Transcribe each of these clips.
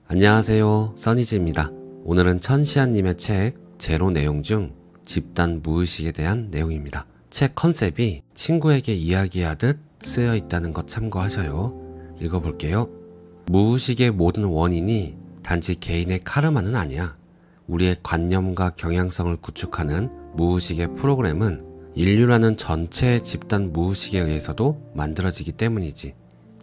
안녕하세요, 써니즈입니다. 오늘은 천시안님의 책 제로 내용 중 집단 무의식에 대한 내용입니다. 책 컨셉이 친구에게 이야기하듯 쓰여 있다는 것 참고하셔요. 읽어볼게요. 무의식의 모든 원인이 단지 개인의 카르마는 아니야. 우리의 관념과 경향성을 구축하는 무의식의 프로그램은 인류라는 전체의 집단 무의식에 의해서도 만들어지기 때문이지.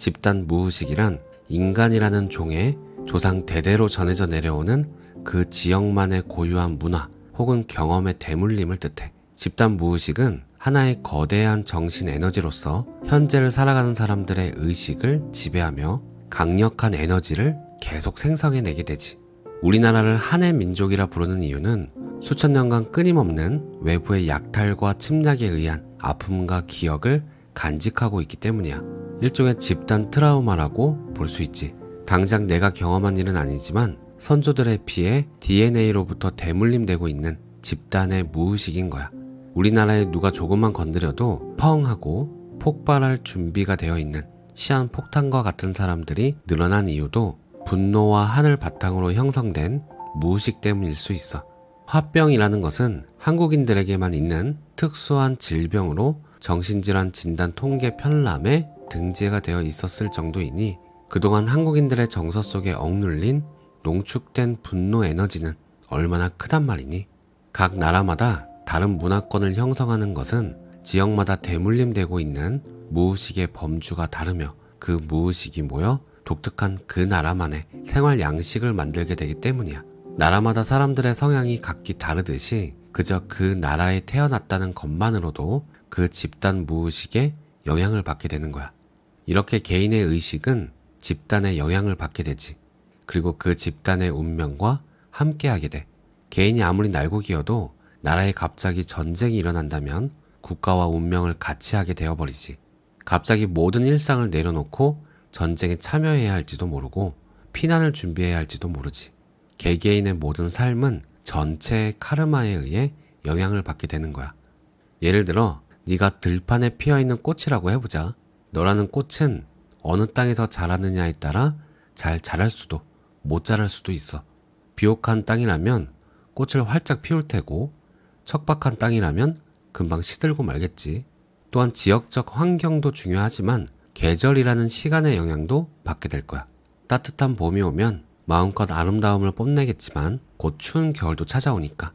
집단 무의식이란 인간이라는 종의 조상 대대로 전해져 내려오는 그 지역만의 고유한 문화 혹은 경험의 대물림을 뜻해. 집단 무의식은 하나의 거대한 정신 에너지로서 현재를 살아가는 사람들의 의식을 지배하며 강력한 에너지를 계속 생성해내게 되지. 우리나라를 한해 민족이라 부르는 이유는 수천 년간 끊임없는 외부의 약탈과 침략에 의한 아픔과 기억을 간직하고 있기 때문이야. 일종의 집단 트라우마라고 볼 수 있지. 당장 내가 경험한 일은 아니지만 선조들의 피에 DNA로부터 대물림되고 있는 집단의 무의식인 거야. 우리나라에 누가 조금만 건드려도 펑 하고 폭발할 준비가 되어 있는 시한폭탄과 같은 사람들이 늘어난 이유도 분노와 한을 바탕으로 형성된 무의식 때문일 수 있어. 화병이라는 것은 한국인들에게만 있는 특수한 질병으로 정신질환 진단 통계 편람에 등재가 되어 있었을 정도이니 그동안 한국인들의 정서 속에 억눌린 농축된 분노 에너지는 얼마나 크단 말이니. 각 나라마다 다른 문화권을 형성하는 것은 지역마다 대물림되고 있는 무의식의 범주가 다르며 그 무의식이 모여 독특한 그 나라만의 생활 양식을 만들게 되기 때문이야. 나라마다 사람들의 성향이 각기 다르듯이 그저 그 나라에 태어났다는 것만으로도 그 집단 무의식에 영향을 받게 되는 거야. 이렇게 개인의 의식은 집단의 영향을 받게 되지. 그리고 그 집단의 운명과 함께하게 돼. 개인이 아무리 날고 기어도 나라에 갑자기 전쟁이 일어난다면 국가와 운명을 같이 하게 되어버리지. 갑자기 모든 일상을 내려놓고 전쟁에 참여해야 할지도 모르고 피난을 준비해야 할지도 모르지. 개개인의 모든 삶은 전체의 카르마에 의해 영향을 받게 되는 거야. 예를 들어 네가 들판에 피어있는 꽃이라고 해보자. 너라는 꽃은 어느 땅에서 자라느냐에 따라 잘 자랄 수도 못 자랄 수도 있어. 비옥한 땅이라면 꽃을 활짝 피울 테고 척박한 땅이라면 금방 시들고 말겠지. 또한 지역적 환경도 중요하지만 계절이라는 시간의 영향도 받게 될 거야. 따뜻한 봄이 오면 마음껏 아름다움을 뽐내겠지만 곧 추운 겨울도 찾아오니까.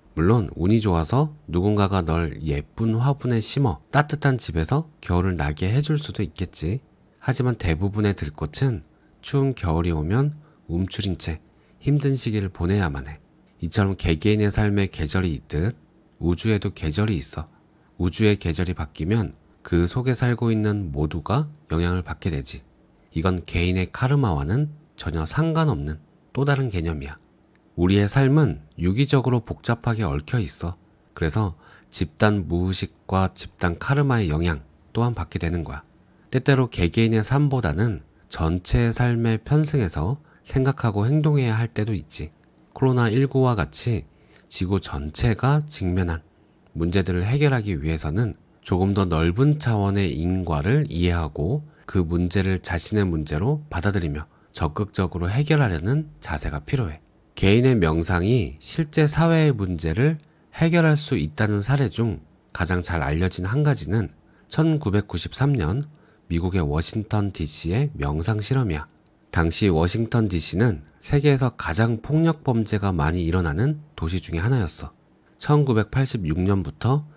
물론 운이 좋아서 누군가가 널 예쁜 화분에 심어 따뜻한 집에서 겨울을 나게 해줄 수도 있겠지. 하지만 대부분의 들꽃은 추운 겨울이 오면 움츠린 채 힘든 시기를 보내야만 해. 이처럼 개개인의 삶에 계절이 있듯 우주에도 계절이 있어. 우주의 계절이 바뀌면 그 속에 살고 있는 모두가 영향을 받게 되지. 이건 개인의 카르마와는 전혀 상관없는 또 다른 개념이야. 우리의 삶은 유기적으로 복잡하게 얽혀 있어. 그래서 집단 무의식과 집단 카르마의 영향 또한 받게 되는 거야. 때때로 개개인의 삶보다는 전체의 삶에 편승해서 생각하고 행동해야 할 때도 있지. 코로나19와 같이 지구 전체가 직면한 문제들을 해결하기 위해서는 조금 더 넓은 차원의 인과를 이해하고 그 문제를 자신의 문제로 받아들이며 적극적으로 해결하려는 자세가 필요해. 개인의 명상이 실제 사회의 문제를 해결할 수 있다는 사례 중 가장 잘 알려진 한 가지는 1993년 미국의 워싱턴 DC의 명상 실험이야. 당시 워싱턴 DC는 세계에서 가장 폭력 범죄가 많이 일어나는 도시 중에 하나였어. 1986년부터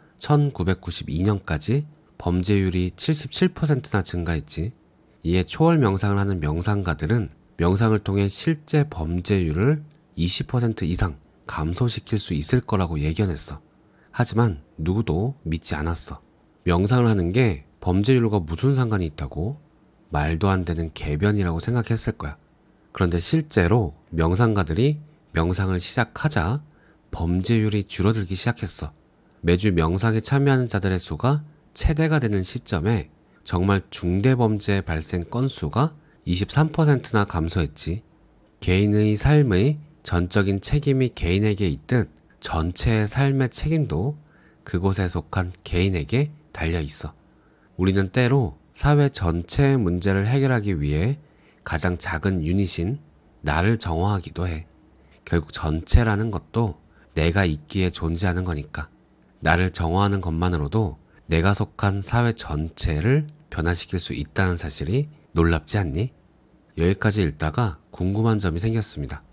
1992년까지 범죄율이 77%나 증가했지. 이에 초월 명상을 하는 명상가들은 명상을 통해 실제 범죄율을 20% 이상 감소시킬 수 있을 거라고 예견했어. 하지만 누구도 믿지 않았어. 명상을 하는 게 범죄율과 무슨 상관이 있다고? 말도 안 되는 개변이라고 생각했을 거야. 그런데 실제로 명상가들이 명상을 시작하자 범죄율이 줄어들기 시작했어. 매주 명상에 참여하는 자들의 수가 최대가 되는 시점에 정말 중대범죄 발생 건수가 23%나 감소했지. 개인의 삶의 전적인 책임이 개인에게 있듯 전체의 삶의 책임도 그곳에 속한 개인에게 달려 있어. 우리는 때로 사회 전체의 문제를 해결하기 위해 가장 작은 유닛인 나를 정화하기도 해. 결국 전체라는 것도 내가 있기에 존재하는 거니까. 나를 정화하는 것만으로도 내가 속한 사회 전체를 변화시킬 수 있다는 사실이 놀랍지 않니? 여기까지 읽다가 궁금한 점이 생겼습니다.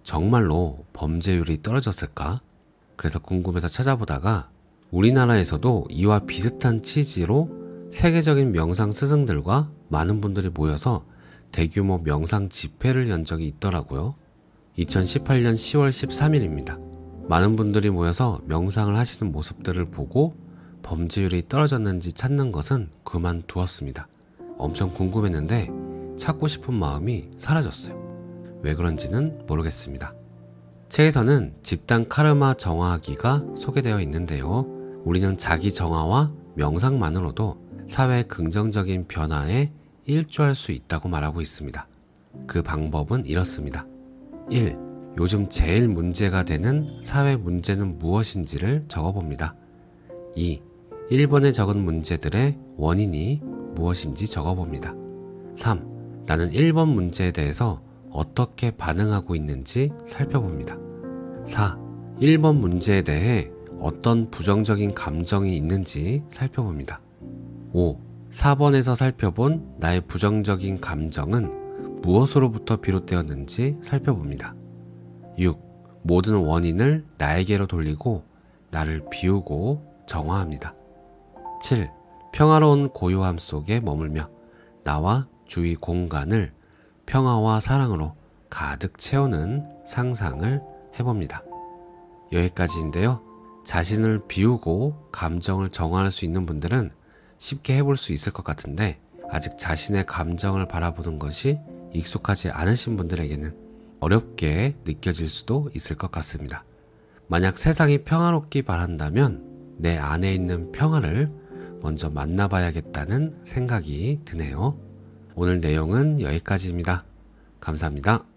정말로 범죄율이 떨어졌을까? 그래서 궁금해서 찾아보다가 우리나라에서도 이와 비슷한 취지로 세계적인 명상 스승들과 많은 분들이 모여서 대규모 명상 집회를 연 적이 있더라고요. 2018년 10월 13일입니다. 많은 분들이 모여서 명상을 하시는 모습들을 보고 범죄율이 떨어졌는지 찾는 것은 그만두었습니다. 엄청 궁금했는데 찾고 싶은 마음이 사라졌어요. 왜 그런지는 모르겠습니다. 책에서는 집단 카르마 정화하기가 소개되어 있는데요. 우리는 자기 정화와 명상만으로도 사회의 긍정적인 변화에 일조할 수 있다고 말하고 있습니다. 그 방법은 이렇습니다. 1. 요즘 제일 문제가 되는 사회 문제는 무엇인지를 적어봅니다. 2. 1번에 적은 문제들의 원인이 무엇인지 적어봅니다. 3. 나는 1번 문제에 대해서 어떻게 반응하고 있는지 살펴봅니다. 4. 1번 문제에 대해 어떤 부정적인 감정이 있는지 살펴봅니다. 5. 4번에서 살펴본 나의 부정적인 감정은 무엇으로부터 비롯되었는지 살펴봅니다. 6. 모든 원인을 나에게로 돌리고 나를 비우고 정화합니다. 7. 평화로운 고요함 속에 머물며 나와 주위 공간을 평화와 사랑으로 가득 채우는 상상을 해봅니다. 여기까지인데요. 자신을 비우고 감정을 정화할 수 있는 분들은 쉽게 해볼 수 있을 것 같은데 아직 자신의 감정을 바라보는 것이 익숙하지 않으신 분들에게는 어렵게 느껴질 수도 있을 것 같습니다. 만약 세상이 평화롭기 바란다면 내 안에 있는 평화를 먼저 만나봐야겠다는 생각이 드네요. 오늘 내용은 여기까지입니다. 감사합니다.